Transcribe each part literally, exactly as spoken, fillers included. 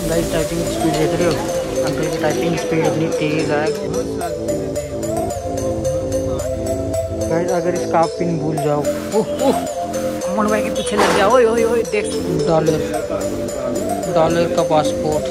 Guys typing speed देख रहे हो, अंकल की टाइपिंग स्पीड इतनी तेज है गाइस। अगर इसका आप पिन भूल जाओ, ओह ओह अमन भाई के पीछे लग गया। ओए ओए ओए देख, डॉलर डॉलर का passport.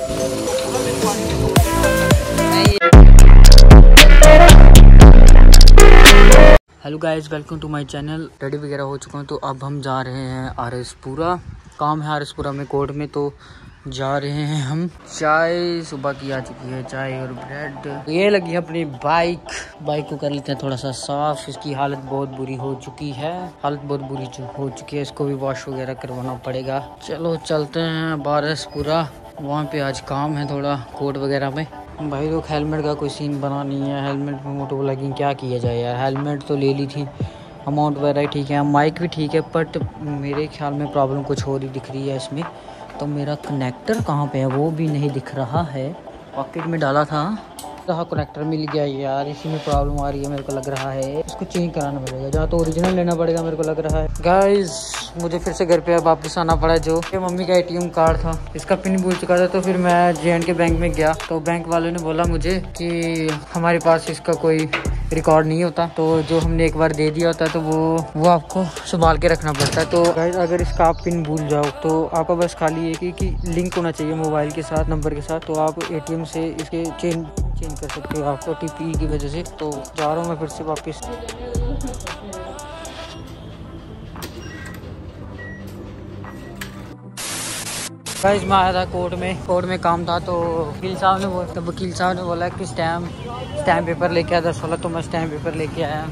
Hello guys, welcome to my channel. Ready वगैरह हो चुका हूँ, तो अब हम जा रहे हैं आर एस पुरा। काम है आर एस पुरा में कोर्ट में, तो जा रहे हैं हम। चाय सुबह की आ चुकी है, चाय और ब्रेड। ये लगी है अपनी बाइक। बाइक को कर लेते हैं थोड़ा सा साफ। इसकी हालत बहुत बुरी हो चुकी है, हालत बहुत बुरी हो चुकी है। इसको भी वॉश वगैरह करवाना पड़ेगा। चलो चलते हैं आर एस पुरा, वहाँ पे आज काम है थोड़ा कोर्ट वगैरह में। भाई लोग हेलमेट का कोई सीन बना नहीं है। हेलमेट में मोटो ब्लॉगिंग क्या किया जाए यार। हेलमेट तो ले ली थी, अमाउंट वगैरह ठीक है, माइक भी ठीक है, बट मेरे ख्याल में प्रॉब्लम कुछ और ही दिख रही है इसमें। तो मेरा कनेक्टर कहाँ पे है वो भी नहीं दिख रहा है। पॉकेट में डाला था, तो कनेक्टर मिल गया यार। इसी में प्रॉब्लम आ रही है मेरे को लग रहा है। इसको चेंज कराना पड़ेगा, जहाँ तो ओरिजिनल लेना पड़ेगा मेरे को लग रहा है। गाइस मुझे फिर से घर पे अब वापस आना पड़ा। जो मम्मी का एटीएम कार्ड था, इसका पिन भूल चुका था। तो फिर मैं जे एंड के बैंक में गया, तो बैंक वालों ने बोला मुझे कि हमारे पास इसका कोई रिकॉर्ड नहीं होता, तो जो हमने एक बार दे दिया होता है तो वो वो आपको संभाल के रखना पड़ता है। तो गाइस अगर इसका आप पिन भूल जाओ, तो आपका बस खाली है कि, कि लिंक होना चाहिए मोबाइल के साथ, नंबर के साथ। तो आप एटीएम से इसके चेंज चेंज कर सकते हो आप ओ टी पी की वजह से। तो जा रहा हूँ मैं फिर से वापस। गाइस मैं आया था कोर्ट में, कोर्ट में काम था। तो वकील साहब ने बोला तो वकील साहब ने बोला कि स्टैम्प स्टैम्प पेपर लेके आया दस वाला। तो मैं स्टैम्प पेपर लेके आया।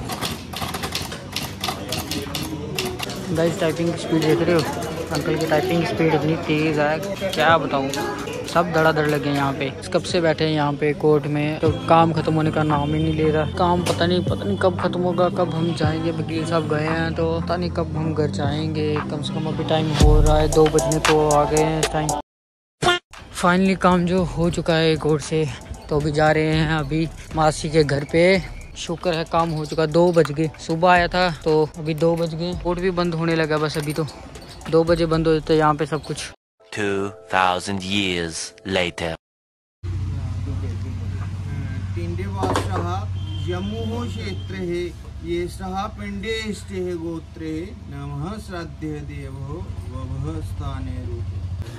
गाइस टाइपिंग स्पीड देख रहे हो, अंकल की टाइपिंग स्पीड इतनी तेज़ है क्या बताऊँ। सब धड़ाधड़ लगे यहाँ पे, कब से बैठे हैं यहाँ पे कोर्ट में। तो काम खत्म होने का नाम ही नहीं ले रहा। काम पता नहीं पता नहीं कब खत्म होगा, कब हम जाएंगे। वकील साहब गए हैं, तो पता नहीं कब हम घर जाएंगे। कम से कम अभी टाइम हो रहा है, दो बजने को आ गए हैं इस टाइम। फाइनली काम जो हो चुका है कोर्ट से, तो अभी जा रहे हैं अभी मासी के घर पे। शुक्र है काम हो चुका। दो बज गए, सुबह आया था तो अभी दो बज गए। कोर्ट भी बंद होने लगा बस। अभी तो दो बजे बंद हो जाता है यहाँ पे सब कुछ। Two thousand years later. पिंडे वासः जम्मू क्षेत्र है ये सह पिंडे स्टे गोत्रे नमः श्राद्धे देवो वभः स्थाने रूपे।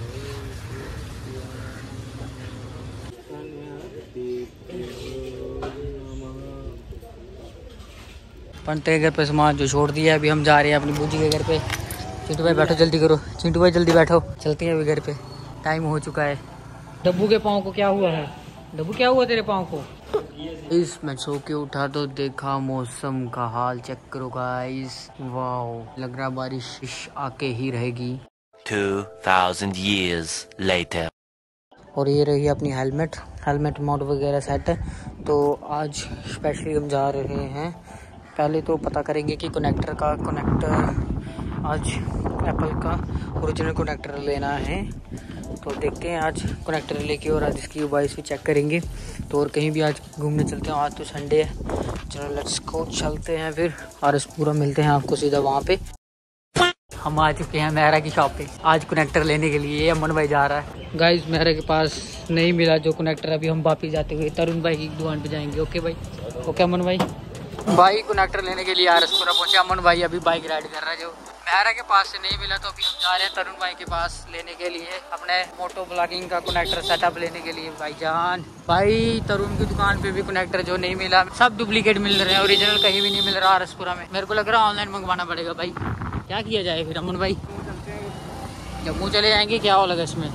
पंते के घर पे सामान जो छोड़ दिया, अभी हम जा रहे हैं अपनी बूजी के घर पे। चिंटू भाई बैठो, जल्दी करो। चिंटू भाई जल्दी बैठो, चलते हैं अभी घर पे, टाइम हो चुका है। डब्बू के पाँव को क्या हुआ है? डब्बू क्या हुआ तेरे पाँव को? इस मैं सो के उठा तो देखा मौसम का हाल चेक करो गाइस। वाह लग रहा बारिश आके ही रहेगी। Two thousand years later. और ये रही अपनी हेलमेट, हेलमेट माउंट वगैरह सेट है। तो आज स्पेशली हम जा रहे हैं। पहले तो पता करेंगे कि कनेक्टर का कनेक्टर आज एप्पल का ओरिजिनल कनेक्टर लेना है। तो देखते हैं आज कनेक्टर लेके, और आज इसकी वॉइस भी चेक करेंगे। तो और कहीं भी आज घूमने चलते हैं, आज तो संडे है। चलो लेट्स गो, चलते हैं फिर आर एस पुरा। मिलते हैं आपको सीधा वहाँ पे। हम आ चुके हैं मेहरा की शॉप पे आज कनेक्टर लेने के लिए। अमन भाई जा रहा है। गाइस मेहरा के पास नहीं मिला जो कनेक्टर, अभी हम वापिस जाते हुए तरुण भाई की दुकान पे जाएंगे। ओके भाई, ओके अमन भाई। भाई कनेक्टर लेने के लिए आर एस पुरा पहुंचे। अमन भाई अभी बाइक राइड कर रहा है, जो मेहरा के पास से नहीं मिला। तो अभी हम जा रहे हैं तरुण भाई के पास लेने के लिए अपने मोटो ब्लॉगिंग का कनेक्टर सेटअप लेने के लिए। भाईजान भाई तरुण की दुकान पे भी कनेक्टर जो नहीं मिला, सब डुप्लीकेट मिल रहे हैं, ओरिजिनल कहीं भी नहीं मिल रहा आर एस पुरा में। मेरे को लग रहा है ऑनलाइन मंगवाना पड़ेगा भाई। क्या किया जाए फिर अमन भाई? जम्मू चले जाएंगे, क्या हो लगा इसमें?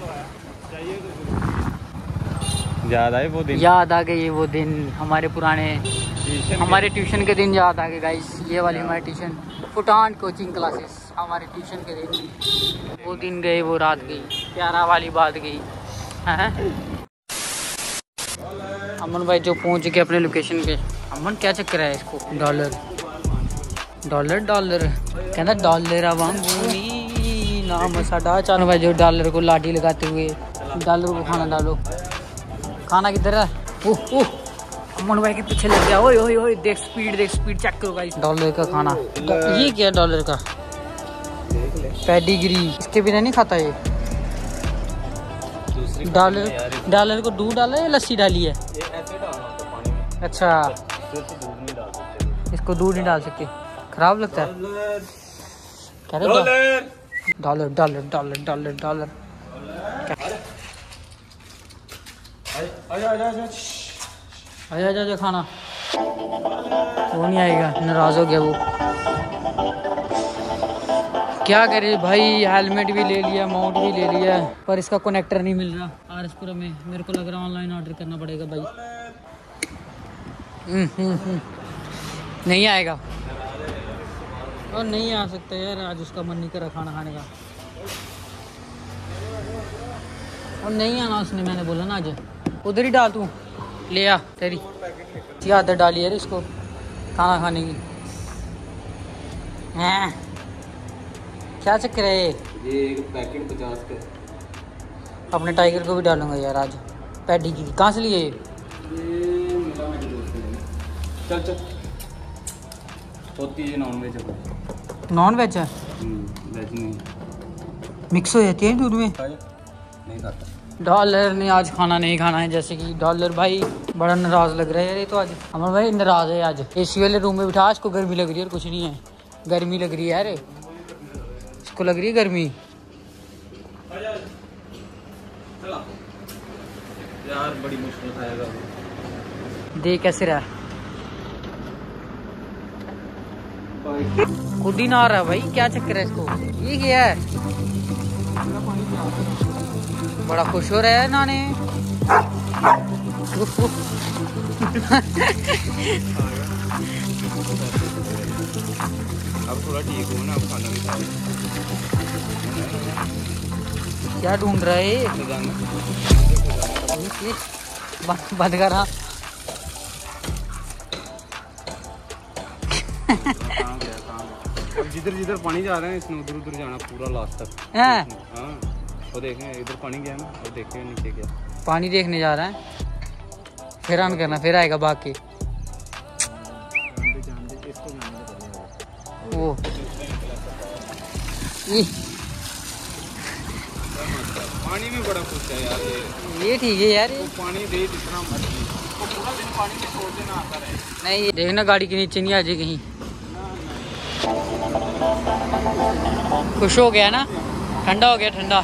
याद आए वो दिन, याद आ गए वो दिन, हमारे पुराने हमारे ट्यूशन के दिन याद आ गए गाइस। ये वाली हमारी ट्यूशन फुटान कोचिंग क्लासेस, हमारे ट्यूशन के दिन। वो दिन गए, वो रात गई, प्यारा वाली बात गई है। अमन भाई जो पहुंच गए अपने लोकेशन पे। अमन क्या चक्कर है इसको? डॉलर डॉलर डॉलर कहना डॉलर अवांगूनी नाम साडा। चलो भाई जो डॉलर को लाठी लगाते हुए डॉलर को खाना डालो। खाना किधर है? ओह ओह अमन भाई के पीछे लग गया। ओए ओए ओए देख स्पीड, देख स्पीड चेक करो गाइस। डॉलर का खाना, ये क्या डॉलर का? पेडिग्री, इसके बिना नहीं खाता ये। डॉलर डॉलर को दूध डाला है या लस्सी डाली है? ये ऐसे डालना होता है पानी में, अच्छा, सिर्फ दूध नहीं डाल सकते। इसको दूध नहीं डाल सकते, खराब लगता है। क्या रे Dollar Dollar Dollar Dollar Dollar आजा आजा आजा खाना। वो नहीं आएगा, नाराज हो गया वो। क्या करे भाई, हेलमेट भी ले लिया, माउंट भी ले लिया, पर इसका कनेक्टर नहीं मिल रहा आरएसपुरा में। मेरे को लग रहा है ऑनलाइन ऑर्डर करना पड़ेगा भाई। हम्म हम्म हम्म नहीं आएगा और नहीं आ सकता यार, आज उसका मन नहीं करा खाना खाने का और नहीं आना उसने। मैंने बोला ना आज उधर ही डाल, तू ले आ, तेरी आदत डाली है इसको खाना खाने की। हैं क्या चक्कर है ये एक पैकेट पचास का। अपने टाइगर को भी डालूंगा यार आज। पैडी की कहाँ से लिए? ये मिला मेरे दोस्त ने। चल चल, होती है नॉन वेज है। नॉन वेज है? वेज नहीं मिक्स हो जाती है दूध में। नहीं खाता। डॉलर ने आज खाना नहीं खाना है, जैसे कि डॉलर भाई बड़ा नाराज लग रहा है यार। ये तो आज हमारा भाई नाराज है आज। एसी वाले रूम में बिठा, इसको गर्मी लग रही है और कुछ नहीं है। गर्मी लग रही है यार, इसको लग रही है गर्मी। यार बड़ी मुश्किल खाएगा। देख कैसे रहा, खुद ही ना रहा भाई। क्या चक्कर है इसको, ये क्या है? बड़ा खुश हो रहा है नाने। अब थोड़ा ठीक हो ना, अब खाना भी खाओ। क्या ढूंढ रहा है? बंद कर। हाँ जिधर जिधर पानी जा रहा है इसने उधर उधर जाना पूरा लास्ट तक। हैं? हाँ वो देखें, इधर पानी गया ना, और देखें नीचे गया। पानी देखने जा रहा है, फिर ऑन करना, फिर आएगा भाग के। वो ये पानी में बड़ा खुश है यार ये। ये ठीक है यार। ये पानी दे जितना मर्जी, वो पूरा दिन पानी में छोड़ देना आता रहे। नहीं देखना गाड़ी के नीचे नहीं आ जाए कहीं। खुश हो गया ना, ठंडा हो गया ठंडा।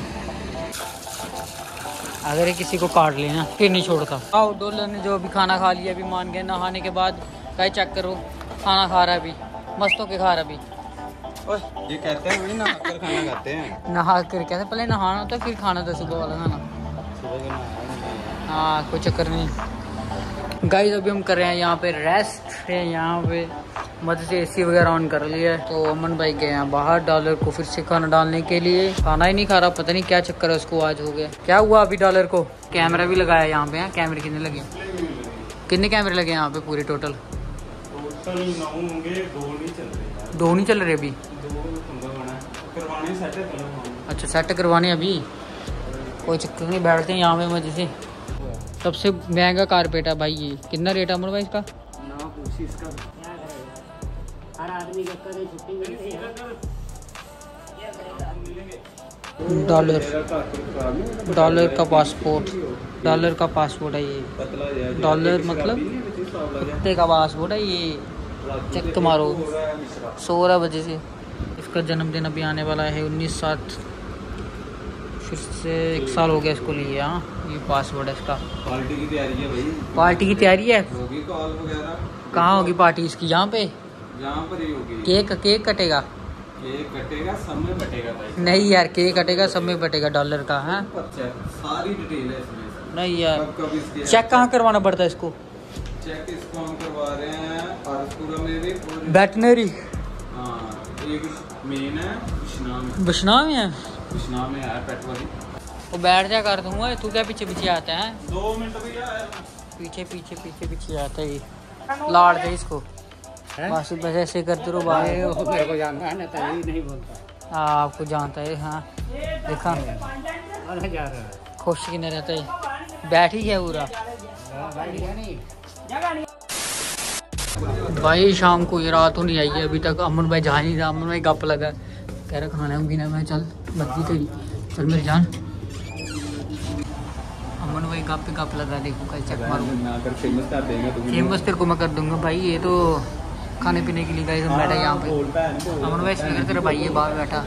अगर ये किसी को काट लेना फिर नहीं छोड़ता। आओ डॉलर ने जो अभी खाना खा लिया, अभी मान गया नहाने के बाद। गाय चेक करो, खाना खा रहा है अभी, मस्त होके खा रहा है अभी। ये कहते हैं वही नहा कर खाना खाते हैं। नहा कर कहते पहले नहाना होता है फिर खाना होता है, सुबह वाला खाना। सुबह के नहाया। हाँ कोई चक्कर नहीं। गाइस अभी हम कर रहे हैं यहाँ पे रेस्ट है। यहाँ पे मदद से एसी वगैरह ऑन कर लिया है। तो अमन भाई गए हैं बाहर डॉलर को फिर से खाना डालने के लिए। खाना ही नहीं खा रहा, पता नहीं क्या चक्कर है उसको आज हो गया। क्या हुआ अभी डॉलर को? कैमरा भी लगाया यहाँ पे। कैमरे कितने लगे? कितने कैमरे लगे यहाँ पे पूरे टोटल? टोटल नौ होंगे, दो नहीं चल रहे। दो नहीं चल रहे अभी? करवाने सेट। अच्छा सेट करवाने अभी, कोई चक्कर नहीं, बैठते हैं यहाँ पे मजे से। सबसे महंगा कारपेट है भाई ये। कितना रेट है अमर भाई इसका? ना पूछी इसका। हर आदमी का करे छुट्टी मिलती है। डॉलर डॉलर का पासपोर्ट, डॉलर का पासपोर्ट है ये। डॉलर मतलब कुत्ते का पासपोर्ट है ये। चेक मारो, सोलह बजे से। इसका जन्मदिन अभी आने वाला है उन्नीस सात, फिर से एक साल हो गया इसको लिए। हाँ ये पासवर्ड है इसका। पार्टी की तैयारी है भाई। पार्टी की तैयारी है? होगी कॉल वगैरह। कहाँ होगी पार्टी इसकी? यहाँ पे? यहाँ पर ही होगी। केक केक कटेगा? केक कटेगा, सब में बटेगा भाई। नहीं यार केक कटेगा सब में बटेगा डॉलर का। है सारी डिटेल है इसमें। नहीं यार, कब कब इसकी चेक कहाँ करवाना पड़ता है इसको? चेक इसको हम करवा रहे हैं आरएसपुरा में भी। वेटनरी? हाँ एक मेन है बिश्नाम में। बिश्नाम है? बिश्नाम में है पेट वाली। वो बैठ जा कर दूंगा, तू क्या पीछे पीछे आता है? दो मिनट भी आया। पीछे पीछे पीछे पीछे आता है ये। लाड़ दे इसको बस बस ऐसे करते रहो बाहर। मेरे को जानता है ना, तभी नहीं बोलता। हाँ आपको जानता है। हाँ देखा और जा रहा है खुश की नहीं रहता है, बैठ ही गया पूरा भाई। शाम को ये रात नहीं आई है अभी तक। अमन भाई जा नहीं रहा। अमन भाई गप लगा, कह रहा खाना भी ना। मैं चल बत्ती तेरी, चल मेरी जान। गप पे गप लगा, देखो कल चेक मारो। अगर फेमस कर देंगे तो फेमस तेरे को मैं कर दूंगा भाई। ये तो खाने पीने के लिए गाइस हम बैठे यहाँ पे। अमन भाई स्पीकर तेरा भाई है बाहर बैठा,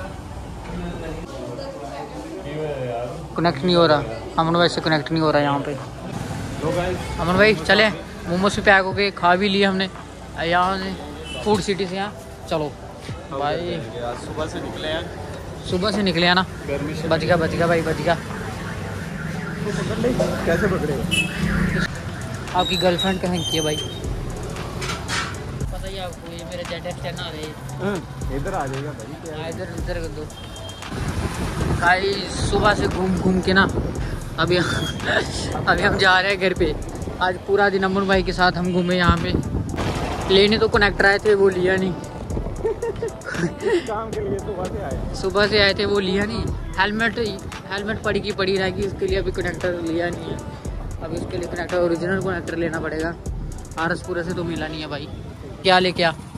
कनेक्ट नहीं हो रहा। अमन भाई से कनेक्ट नहीं हो रहा यहाँ पे। अमन भाई चले, मोमोज भी पैक हो गए, खा भी लिए हमने यहाँ से फूड सिटी से। यहाँ चलो भाई, सुबह से निकले हैं, सुबह से निकले हैं ना। बच गया बच गया भाई, बच गया। कैसे पकड़े? आपकी गर्लफ्रेंड कहाँ की है भाई? पता ही आपको, ये मेरा जेट एक्स टेन आ रही है। इधर आ जाएगा भाई। हाँ इधर इधर कर दो भाई। सुबह से घूम घूम के ना अभी अभी हम जा रहे हैं घर पे। आज पूरा दिन अमन भाई के साथ हम घूमे यहाँ पे। लेने तो कनेक्टर आए थे, वो लिया नहीं। काम के लिए सुबह से आए सुबह से आए थे, वो लिया नहीं। हेलमेट हेलमेट पड़ी की पड़ी रहेगी, उसके लिए अभी कनेक्टर लिया नहीं है। अभी उसके लिए कनेक्टर, ओरिजिनल कनेक्टर लेना पड़ेगा। आरएसपुरा से तो मिला नहीं है भाई। क्या ले क्या